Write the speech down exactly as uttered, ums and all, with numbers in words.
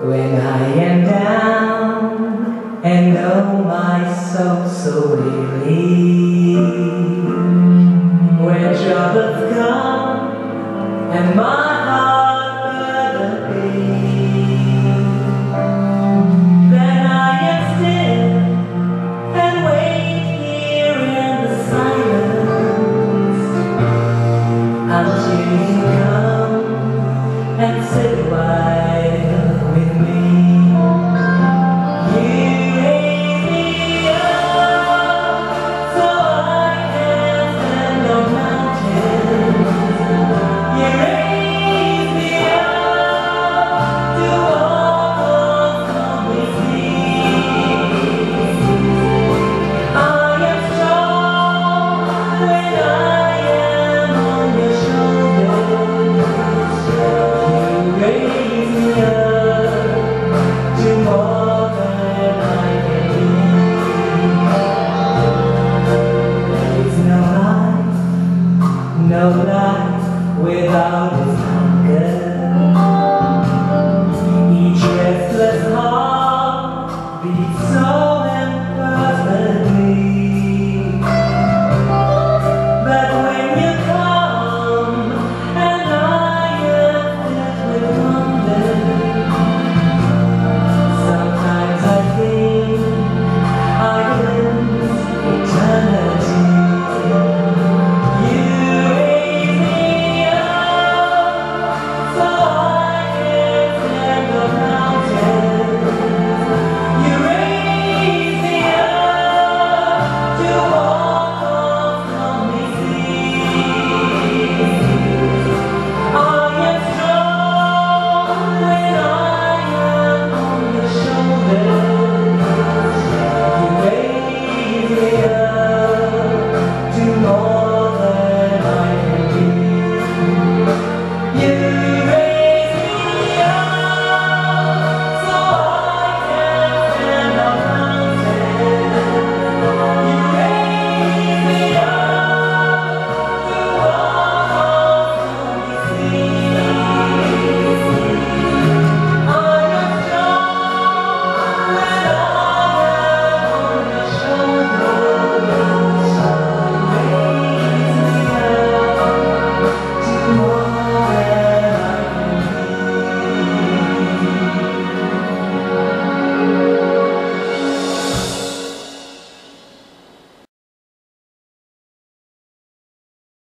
when I am down and oh my soul so weary, when troubles come and my heart burden be, then I am still and wait here in the silence until you come and sit a while with me. You raise me up so I can stand on mountains. You raise me up to walk on lonely seas. I am strong when I am on your shoulders. You raise me up to more than I can do. There is no life, no life without its